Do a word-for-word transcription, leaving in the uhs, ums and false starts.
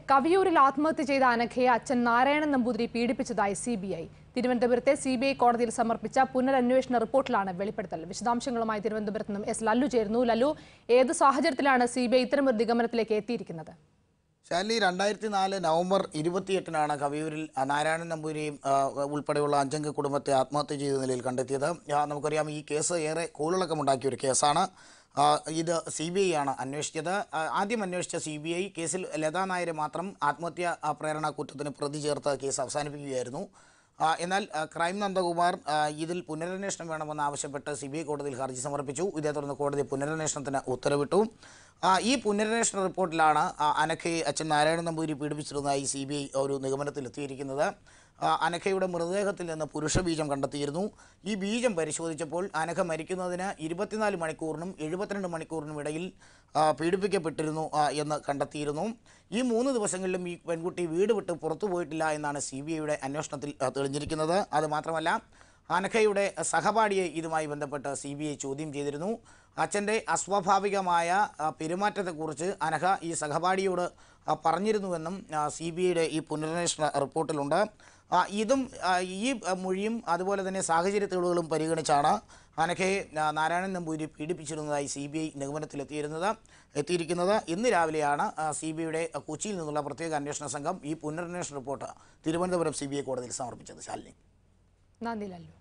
കവിയൂരിൽ ആത്മഹത്യ ചെയ്ത അനഘയെ അച്ഛൻ നാരായണൻ നമ്പൂതിരി പീഡിപ്പിച്ചതായി സി ബി ഐ. തിരുവനന്തപുരത്തെ സി ബി ഐ കോടതിയിൽ സമർപ്പിച്ച പുനരന്വേഷണ റിപ്പോർട്ടിലാണ് വെളിപ്പെടുത്തൽ. വിശദാംശങ്ങളുമായി തിരുവനന്തപുരത്ത് നിന്നും എസ് ലല്ലു ചേരുന്നു. ലല്ലു, ഏത് സാഹചര്യത്തിലാണ് സി ബി ഐ ഇത്തരമൊരു നിഗമനത്തിലേക്ക് എത്തിയിരിക്കുന്നത്? ശാലി, രണ്ടായിരത്തി നാല് നവംബർ ഇരുപത്തിയെട്ടിനാണ് കവിയൂരിൽ നാരായണൻ നമ്പൂരിയും ഉൾപ്പെടെയുള്ള അഞ്ചംഗ കുടുംബത്തെ ആത്മഹത്യ ചെയ്ത നിലയിൽ കണ്ടെത്തിയത്. നമുക്കറിയാം, ഈ കേസ് ഏറെ കോളിളക്കമുണ്ടാക്കിയ ഒരു കേസാണ്. ഇത് സി ബി ഐ ആണ് അന്വേഷിച്ചത്. ആദ്യം അന്വേഷിച്ച സി ബി ഐ കേസിൽ ലതാ നായരെ മാത്രം ആത്മഹത്യാ പ്രേരണ കുറ്റത്തിന് പ്രതി ചേർത്ത് കേസ് അവസാനിപ്പിക്കുകയായിരുന്നു. എന്നാൽ ക്രൈം നന്ദകുമാർ ഇതിൽ പുനരന്വേഷണം വേണമെന്ന് ആവശ്യപ്പെട്ട് സി ബി ഐ കോടതിയിൽ ഹർജി സമർപ്പിച്ചു. ഇതേ തുടർന്ന് കോടതി പുനരന്വേഷണത്തിന് ഉത്തരവിട്ടു. ഈ പുനരന്വേഷണ റിപ്പോർട്ടിലാണ് അനഘയെ അച്ഛൻ നാരായണൻ നമ്പൂതിരി പീഡിപ്പിച്ചിരുന്നതായി സി ബി ഐ ഒരു നിഗമനത്തിലെത്തിയിരിക്കുന്നത്. അനഘയുടെ മൃതദേഹത്തിൽ നിന്ന് പുരുഷബീജം കണ്ടെത്തിയിരുന്നു. ഈ ബീജം പരിശോധിച്ചപ്പോൾ അനഘ മരിക്കുന്നതിന് ഇരുപത്തിനാല് മണിക്കൂറിനും എഴുപത്തിരണ്ട് മണിക്കൂറിനും ഇടയിൽ പീഡിപ്പിക്കപ്പെട്ടിരുന്നു എന്ന് കണ്ടെത്തിയിരുന്നു. ഈ മൂന്ന് ദിവസങ്ങളിലും ഈ പെൺകുട്ടി വീട് വിട്ട് പുറത്തു പോയിട്ടില്ല എന്നാണ് സി ബി ഐയുടെ അന്വേഷണത്തിൽ തെളിഞ്ഞിരിക്കുന്നത്. അതുമാത്രമല്ല, അനഘയുടെ സഹപാഠിയെ ഇതുമായി ബന്ധപ്പെട്ട് സി ബി ഐ ചോദ്യം ചെയ്തിരുന്നു. അച്ഛൻ്റെ അസ്വാഭാവികമായ പെരുമാറ്റത്തെക്കുറിച്ച് അനഘ ഈ സഹപാഠിയോട് പറഞ്ഞിരുന്നുവെന്നും സി ബി ഐയുടെ ഈ പുനരന്വേഷണ റിപ്പോർട്ടിലുണ്ട്. ഇതും ഈ മൊഴിയും അതുപോലെ തന്നെ സാഹചര്യ തെളിവുകളും പരിഗണിച്ചാണ് അനഘയെ നാരായണൻ നമ്പൂതിരി പീഡിപ്പിച്ചിരുന്നതായി സി ബി ഐ നിഗമനത്തിലെത്തിയിരുന്നത് എത്തിയിരിക്കുന്നത്. ഇന്ന് രാവിലെയാണ് സി ബി ഐയുടെ കൊച്ചിയിൽ നിന്നുള്ള പ്രത്യേക അന്വേഷണ സംഘം ഈ പുനരന്വേഷണ report Thiruvananthapuram C B I കോടതിയിൽ സമർപ്പിച്ചത്. ശാലിനി, നന്ദി ലല്ലു.